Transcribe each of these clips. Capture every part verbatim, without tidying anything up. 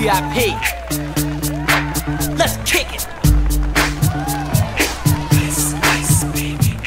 V I P. Let's kick it. Ice, ice, baby.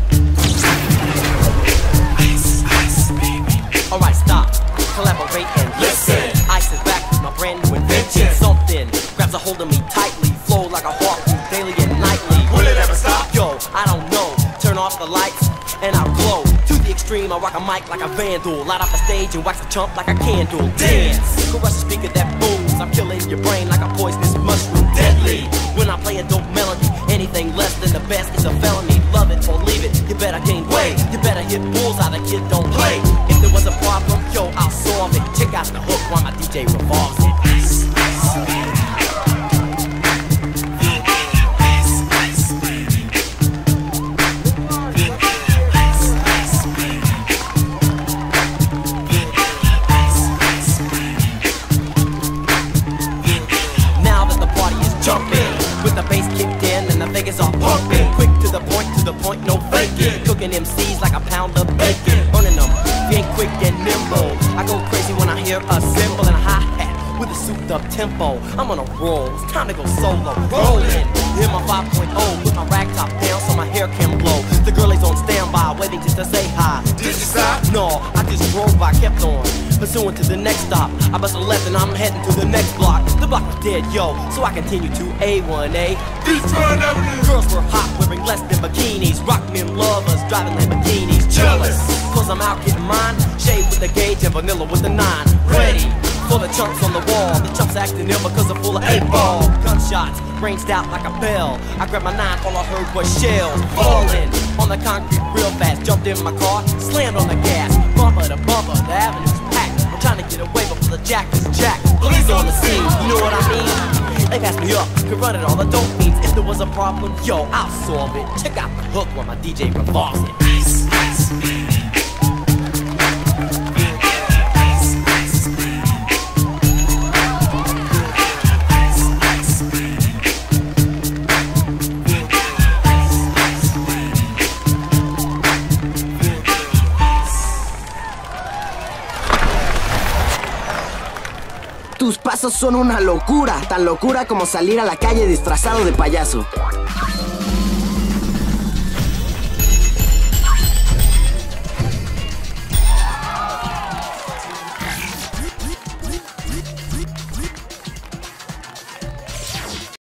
Ice, ice, baby. Alright, stop, collaborate and listen. Ice is back with my brand new invention. Something grabs a hold of me tightly, flow like a harpoon daily and nightly. Will it ever stop? Yo, I don't know. Turn off the lights and I'll glow. To the extreme, I rock a mic like a vandal. Light up the stage and wax a chump like a candle. Dance, caress the speaker that booms. I'm killing your brain like a poisonous mushroom. Deadly, when I play a dope melody. Anything less than the best is a felony. Love it or leave it, you better gain weight. You better hit bullseye, the kid don't play. If there was a problem, yo, I'll solve it. Check out the hook while my D J revolves it. Ice, ice, baby. With the bass kicked in and the Vegas all pumping. Quick to the point, to the point, no faking. Cooking M Cs like a pound of bacon. Burning them, you ain't quick and nimble. I go crazy when I hear a cymbal and a hi-hat with a souped up tempo. I'm on a roll, it's time to go solo. Rolling, hear my five point oh. Put my rag top down so my hair can blow. The girl is on standby, waiting just to say hi. Did you stop? No, I just drove by, kept on pursuing to the next stop. I bust a left and I'm heading to the next block. The block was dead, yo, so I continue to A one A. Beachfront Avenue. Girls were hot, wearing less than bikinis. Rock men lovers, driving Lamborghinis. Jealous, cause I'm out getting mine. Shade with the gauge and vanilla with the nine. Ready for the chunks on the wall. The chumps acting ill because I'm full of eight ball. Gunshots ranged out like a bell. I grabbed my nine, all I heard was shells falling on the concrete real fast. Jumped in my car, slammed on the gas. Bumper to bumper, the avenue's packed. I'm trying to get away before the jack is jacked. Police on the scene, you know what I mean? They passed me up, could run it all, the dope means. If there was a problem, yo, I'll solve it. Check out the hook while my D J revolves it. Ice, ice, baby. Tus pasos son una locura, tan locura como salir a la calle disfrazado de payaso.